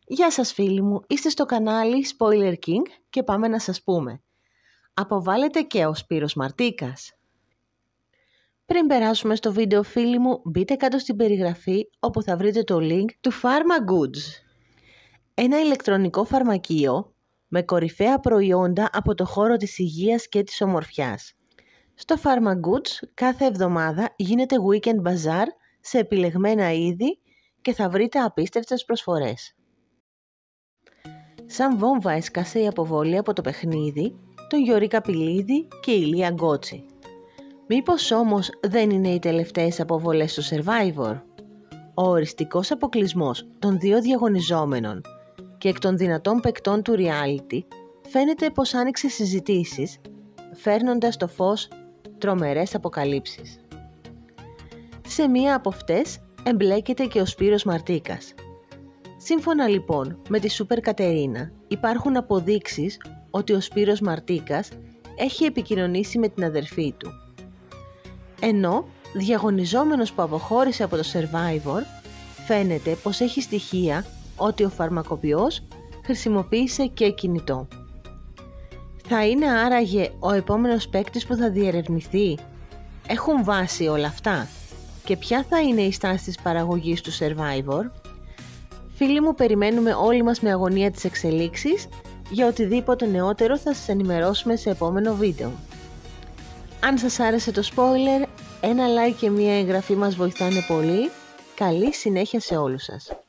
Γεια σας φίλοι μου, είστε στο κανάλι Spoiler King και πάμε να σας πούμε. Αποβάλλεται και ο Σπύρος Μαρτίκας. Πριν περάσουμε στο βίντεο φίλοι μου, μπείτε κάτω στην περιγραφή όπου θα βρείτε το link του Pharma Goods. Ένα ηλεκτρονικό φαρμακείο με κορυφαία προϊόντα από το χώρο της υγείας και της ομορφιάς. Στο Pharma Goods κάθε εβδομάδα γίνεται Weekend Bazaar σε επιλεγμένα είδη και θα βρείτε απίστευτες προσφορές. Σαν βόμβα έσκασε η αποβολή από το παιχνίδι τον Γιωρή Καπηλίδη και η Λία Γκότσι. Μήπως όμως δεν είναι οι τελευταίες αποβολές στο Survivor? Ο οριστικός αποκλεισμός των δύο διαγωνιζόμενων και εκ των δυνατών παικτών του reality φαίνεται πως άνοιξε συζητήσεις, φέρνοντας στο φως τρομερές αποκαλύψεις. Σε μία από αυτές εμπλέκεται και ο Σπύρος Μαρτίκας. Σύμφωνα λοιπόν με τη Σούπερ Κατερίνα, υπάρχουν αποδείξεις ότι ο Σπύρος Μαρτίκας έχει επικοινωνήσει με την αδερφή του. Ενώ διαγωνιζόμενος που αποχώρησε από το Survivor, φαίνεται πως έχει στοιχεία ότι ο φαρμακοποιός χρησιμοποίησε και κινητό. Θα είναι άραγε ο επόμενος παίκτης που θα διερευνηθεί? Έχουν βάση όλα αυτά? Και ποια θα είναι η στάση της παραγωγής του Survivor? Φίλοι μου, περιμένουμε όλοι μας με αγωνία τις εξελίξεις. Για οτιδήποτε νεότερο θα σας ενημερώσουμε σε επόμενο βίντεο. Αν σας άρεσε το spoiler, ένα like και μία εγγραφή μας βοηθάνε πολύ. Καλή συνέχεια σε όλους σας.